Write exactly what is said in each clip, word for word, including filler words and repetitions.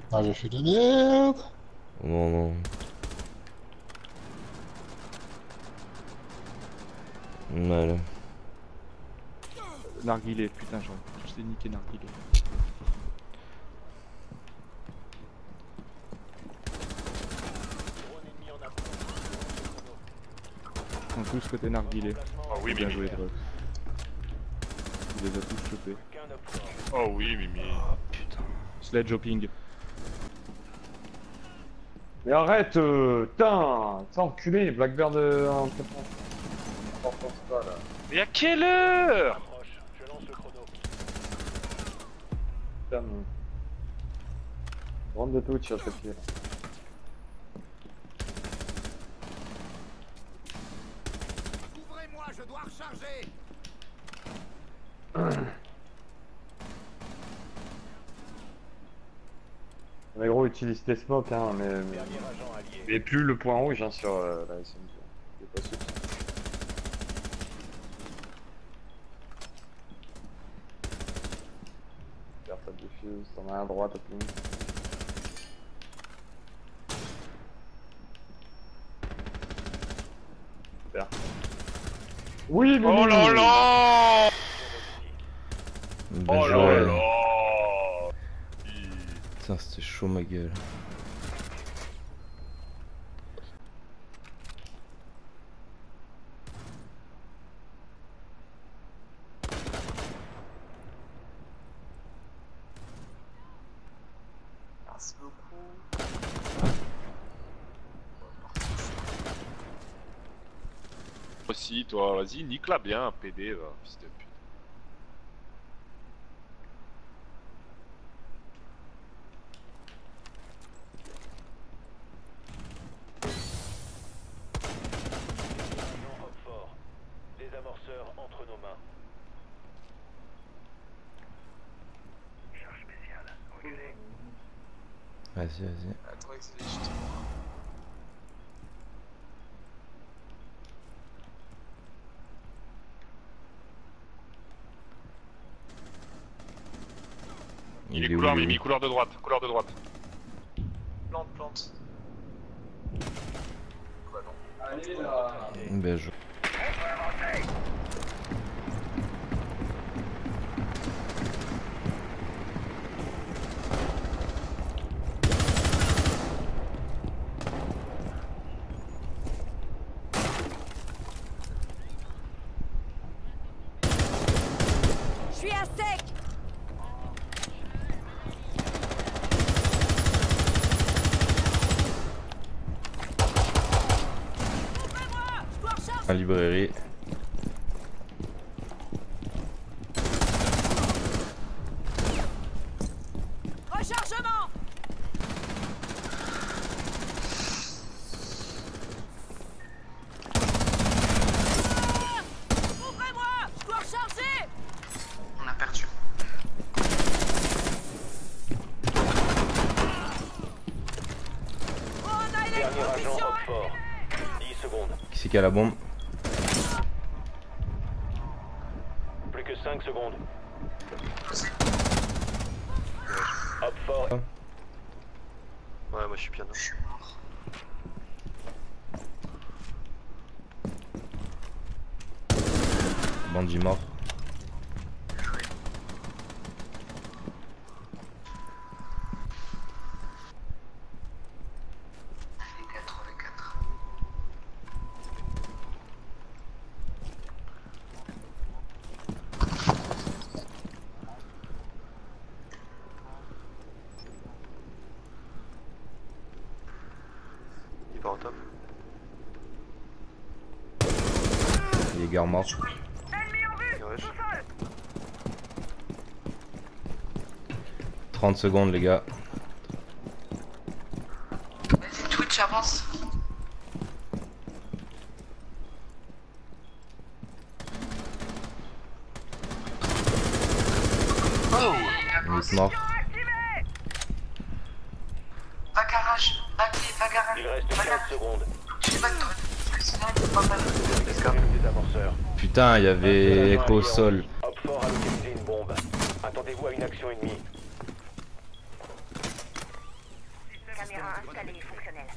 Ah, j'ai fait de merde. Non, non. Voilà. Narguilé, putain, genre, je t'ai niqué Narguilé. Ils ont tous côté Narguilé. Oh oui, Bien Mimi. joué, Drox. Il les a tous chopés. Oh oui, Mimi. Oh putain. Sledge hopping. Mais arrête, euh, putain, ça enculé, Blackbird euh, en fait. Pas, là. Mais à quelle heure? Putain, mais... Rentre de Twitch à ce pied. Ouvrez-moi, je dois recharger. Mais gros, utilise tes smokes, hein, mais, mais... mais plus le point rouge hein, sur euh, la S M G. C'est pas sûr. Faire ta diffuse, t'en as un à droite à plus. Super. Oui, mais Oh là là! Bien Oh là joué. là! Putain, c'était chaud ma gueule. Merci beaucoup. Aussi, toi, vas-y, nique-la bien, P D, va, fils de pute. Les amorceurs entre nos mains. Charge spéciale, reculez. Vas-y, vas-y. Attends, que c'est légitime. Il est où, couloir, il est Mimi, où couloir de droite, couloir de droite. Plante, plante. Quoi non? Allez là. Bien joué. Je suis à sec. Ouvrez-moi, je dois recharger. En librairie. Rechargement. Ah, ouvrez-moi, je dois recharger. On a perdu. Oh, on a Dernier agent électrocution. hop fort. dix secondes. Qui c'est qui a la bombe? Plus que cinq secondes. Hop fort. Ouais, moi je suis piano. Je suis mort. Bandit mort. Les quatre, les quatre. Il part en top. Les gars morts. Et wesh. trente secondes les gars. Vas-y, Twitch avance. Oh, Il est mort. va garage, va clé, va garage. Il reste Va quinze garage. secondes. Je sais pas que toi, parce que sinon il faut pas mal. Sécurité des amorceurs. Putain, il y avait Echo au sol. Hop fort a localisé une bombe. Attendez-vous à une action ennemie. terrain installé et fonctionnel.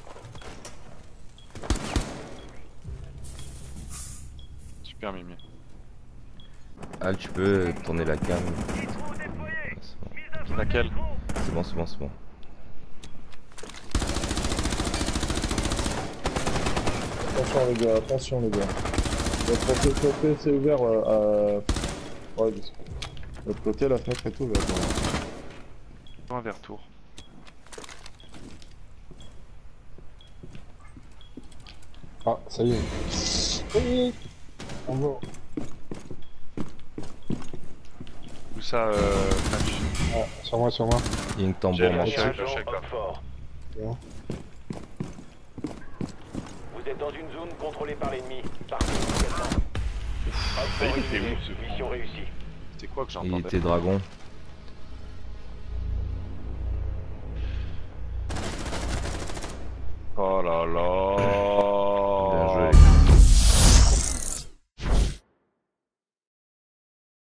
Super Mimi. Al, tu peux tourner la cam. Ouais, c'est bon, Laquelle? c'est bon, c'est bon, c'est bon. Attention les gars, attention les gars. Votre côté c'est ouvert euh, à... Ouais, de l'autre côté la fenêtre est ouverte. Un vers tour. Ah, ça y est. Oui. On va. Où ça, euh, Flash? Ah, sur moi, sur moi. Il y a une tambour J'ai- manche. j'ai- Agent check, là. Hop fort. Bon. Vous êtes dans une zone contrôlée par l'ennemi. Partez immédiatement. Hop Ah, fort il était éliminé. où, ce- Mission réussie. C'est quoi que Il j'entendais? était dragon. Oh là là.